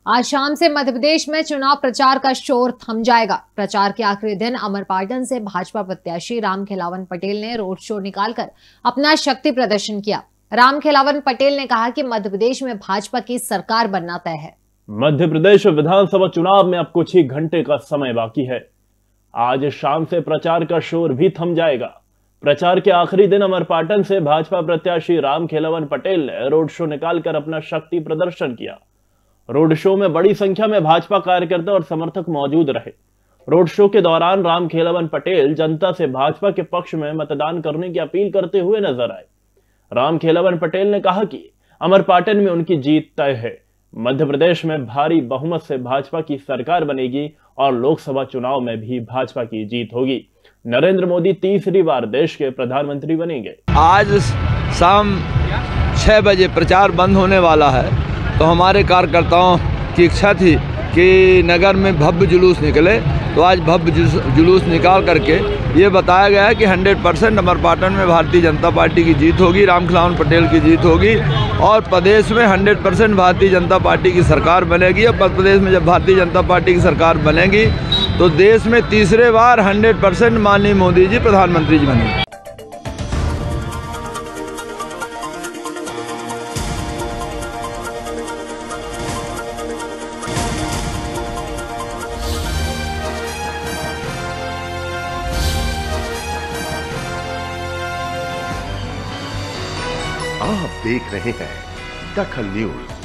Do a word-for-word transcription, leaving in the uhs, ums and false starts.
आज शाम से मध्य प्रदेश में चुनाव प्रचार का शोर थम जाएगा। प्रचार के आखिरी दिन अमरपाटन से भाजपा प्रत्याशी रामखेलावन पटेल ने रोड शो निकालकर अपना शक्ति प्रदर्शन किया। रामखेलावन पटेल ने कहा कि मध्य प्रदेश में भाजपा की सरकार बनना तय है। मध्य प्रदेश विधानसभा चुनाव में अब कुछ ही घंटे का समय बाकी है। आज शाम से प्रचार का शोर भी थम जाएगा। प्रचार के आखिरी दिन अमरपाटन से भाजपा प्रत्याशी रामखेलावन पटेल ने रोड शो निकालकर अपना शक्ति प्रदर्शन किया। रोड शो में बड़ी संख्या में भाजपा कार्यकर्ता और समर्थक मौजूद रहे। रोड शो के दौरान रामखेलावन पटेल जनता से भाजपा के पक्ष में मतदान करने की अपील करते हुए नजर आए। रामखेलावन पटेल ने कहा कि अमरपाटन में उनकी जीत तय है। मध्य प्रदेश में भारी बहुमत से भाजपा की सरकार बनेगी और लोकसभा चुनाव में भी भाजपा की जीत होगी। नरेंद्र मोदी तीसरी बार देश के प्रधानमंत्री बनेंगे। आज शाम छह बजे प्रचार बंद होने वाला है, तो हमारे कार्यकर्ताओं की इच्छा थी कि नगर में भव्य जुलूस निकले, तो आज भव्य जुलूस निकाल करके ये बताया गया है कि सौ परसेंट अमरपाटन में भारतीय जनता पार्टी की जीत होगी, रामखेलावन पटेल की जीत होगी और प्रदेश में सौ परसेंट भारतीय जनता पार्टी की सरकार बनेगी। और प्रदेश में जब भारतीय जनता पार्टी की सरकार बनेगी तो देश में तीसरे बार सौ परसेंट माननीय मोदी जी प्रधानमंत्री जी बनेंगे। आप देख रहे हैं दखल न्यूज।